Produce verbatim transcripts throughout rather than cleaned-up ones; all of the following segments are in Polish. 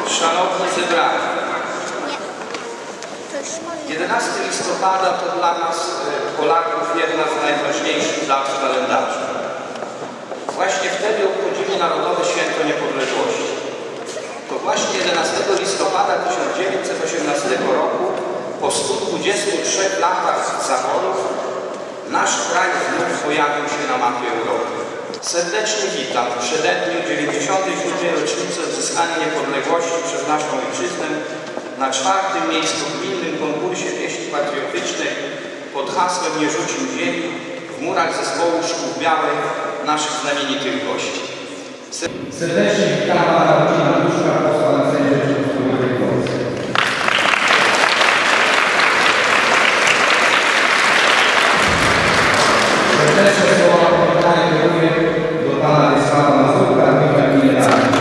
Szanowni zebrani, jedenastego listopada to dla nas, Polaków, jedna z najważniejszych dat w kalendarzu. Właśnie wtedy obchodzimy Narodowe Święto Niepodległości. To właśnie jedenastego listopada tysiąc dziewięćset osiemnastego roku, po stu dwudziestu trzech latach zaborów, nasz kraj znów pojawił się na mapie Europy. Serdecznie witam w przededniu dziewięćdziesiątej siódmej rocznicy odzyskania niepodległości przez naszą ojczyznę na czwartym miejsko-gminnym konkursie pieśni patriotycznej pod hasłem "Nie rzucił ziemi" w murach zespołu Szkół Białej naszych znamienitych gości. Serdecznie witam pana Wojciecha Duszka, posła na Sejm Rzeczypospolitej Polskiej. Serdecznie słowa powitania kieruję do pana Wiesława Mazurka, radnego gminy Radna.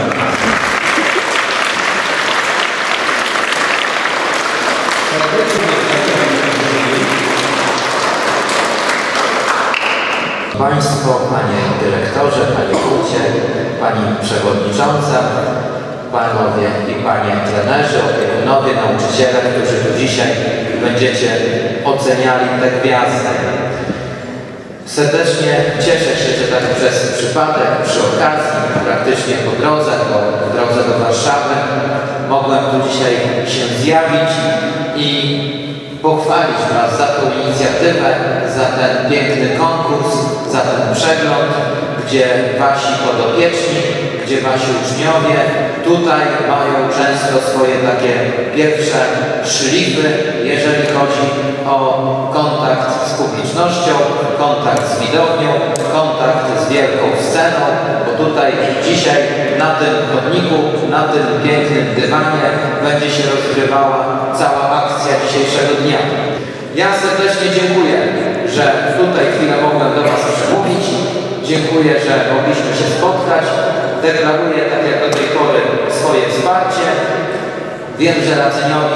Państwo, panie dyrektorze, panie wójcie, pani przewodnicząca, panowie i panie trenerzy, opiekunowie, nauczyciele, którzy tu dzisiaj będziecie oceniali te gwiazdy. Serdecznie cieszę się, że tak przez przypadek, przy okazji, praktycznie po drodze, po drodze do Warszawy mogłem tu dzisiaj się zjawić i pochwalić Was za tą inicjatywę, za ten piękny konkurs, za ten przegląd, gdzie Wasi podopieczni, gdzie Wasi uczniowie tutaj mają często swoje takie pierwsze szlify, jeżeli chodzi o kontakt z publicznością, kontakt z widownią, kontakt z wielką sceną, bo tutaj dzisiaj na tym chodniku, na tym pięknym dywanie będzie się rozgrywała cała akcja dzisiejszego dnia. Ja serdecznie dziękuję, że tutaj chwilę mogłem do Was przemówić. Dziękuję, że mogliśmy się spotkać. Deklaruję, tak jak do tej pory, swoje wsparcie. Wiem, że Radzynowi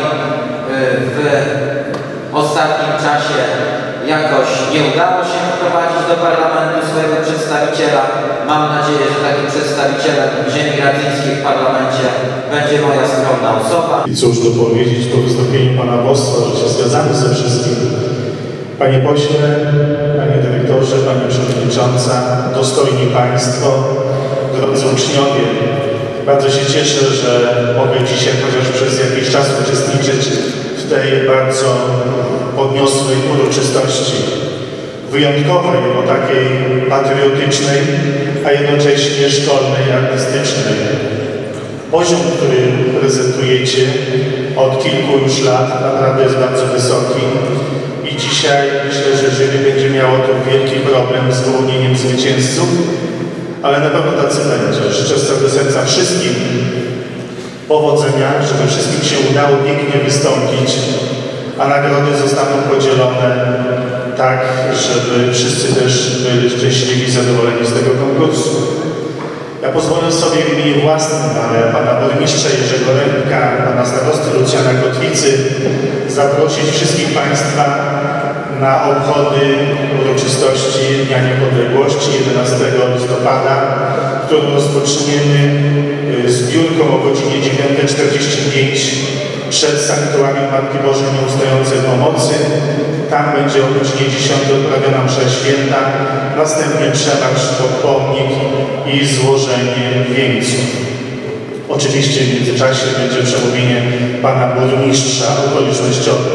w ostatnim czasie jakoś nie udało się wprowadzić do parlamentu swojego przedstawiciela. Mam nadzieję, że takim przedstawicielem ziemi radzyńskiej w parlamencie będzie moja skromna osoba. I cóż tu powiedzieć po wystąpieniu pana posła, że się zgadzamy ze wszystkim. Panie pośle, panie dyrektorze, pani przewodnicząca, dostojni państwo, drodzy uczniowie, bardzo się cieszę, że mogę dzisiaj chociaż przez jakiś czas uczestniczyć w tej bardzo podniosłej uroczystości, wyjątkowej, bo takiej patriotycznej, a jednocześnie szkolnej, artystycznej. Poziom, który prezentujecie od kilku już lat, naprawdę jest bardzo wysoki i dzisiaj myślę, że jury będzie miało tu wielki problem z wyłonieniem zwycięzców, ale na pewno tacy będzie. Życzę z całego serca wszystkim powodzenia, żeby wszystkim się udało pięknie wystąpić, a nagrody zostaną podzielone tak, żeby wszyscy też byli szczęśliwi i zadowoleni z tego konkursu. Ja pozwolę sobie w imieniu własnym, ale pana burmistrza Jerzego Rębka, pana starosty Lucjana Kotwicy zaprosić wszystkich państwa na obchody uroczystości Dnia Niepodległości jedenastego listopada, którą rozpoczniemy zbiórką o godzinie dziewiątej czterdzieści pięć przed sanktuarium Matki Bożej Nieustającej Pomocy. Tam będzie o godzinie dziesiątej odprawiona msza święta, następnie przemarsz pod pomnik i złożenie wieńców. Oczywiście w międzyczasie będzie przemówienie pana burmistrza okolicznościowe.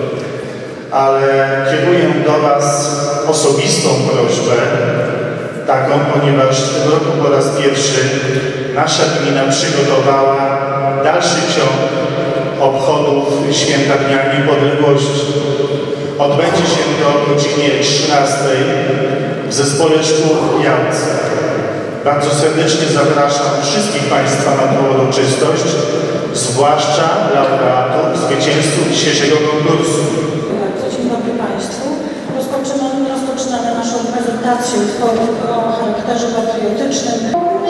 Ale kieruję do Was osobistą prośbę, taką, ponieważ w tym roku po raz pierwszy nasza gmina przygotowała dalszy ciąg obchodów Święta Dnia Niepodległości. Odbędzie się to o godzinie trzynastej w Zespole Szkół w Białce. Bardzo serdecznie zapraszam wszystkich państwa na tę uroczystość, zwłaszcza laureatów, zwycięzców dzisiejszego konkursu. Dzień dobry Państwu. Rozpoczynamy, rozpoczynamy naszą prezentację utworów o charakterze patriotycznym.